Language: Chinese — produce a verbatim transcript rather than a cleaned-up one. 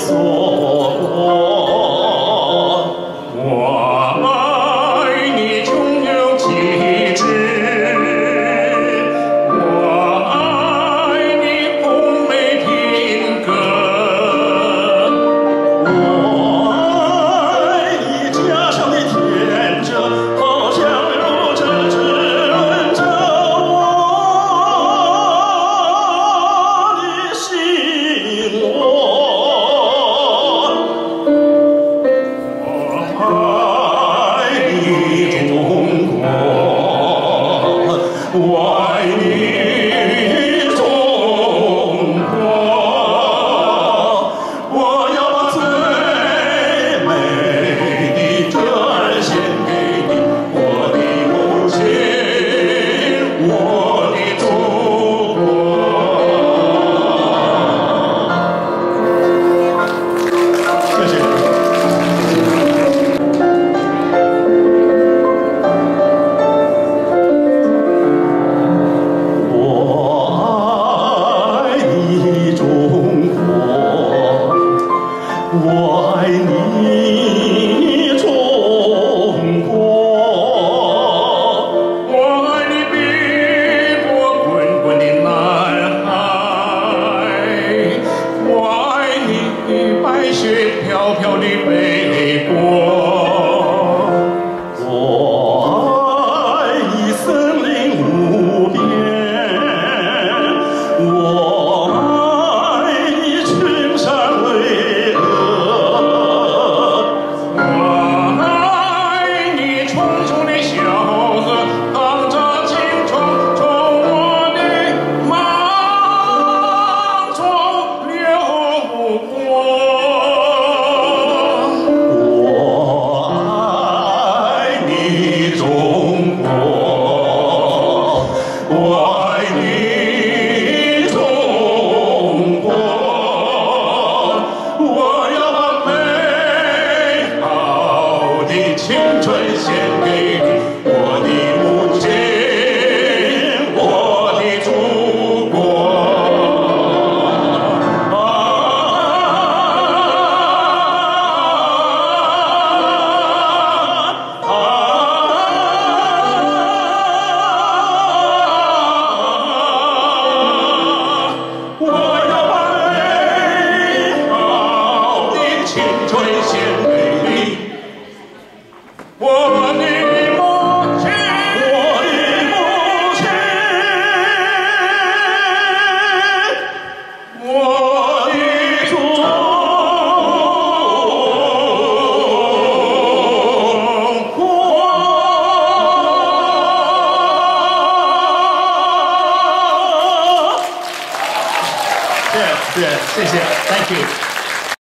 所过。我爱你穷有气质，我爱你红梅品格，我爱你家乡的天真，好像有着滋润着我的心窝。我爱你，中国！我要把最美的歌儿献给你，我的母亲，我的祖国。谢谢。我爱你，中国！我爱你，碧波滚滚的南海！我爱你，白雪飘飘的北国！我爱你，森林无边！我爱你，群山巍峨！青春献给你，我的母亲，我的祖国。啊啊！我要把美好的青春献给你。我的母亲，我的母亲，我的祖国。对对，谢谢 ，Thank you。